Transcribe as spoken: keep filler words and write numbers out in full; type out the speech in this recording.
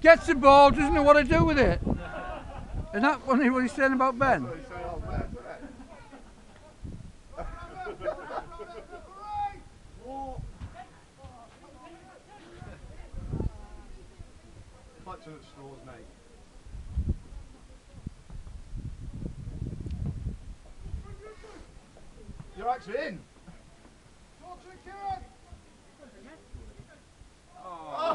Gets the ball, doesn't know what to do with it. Isn't that funny what he's saying about Ben? Clutching at straws, mate. You're actually in. Oh.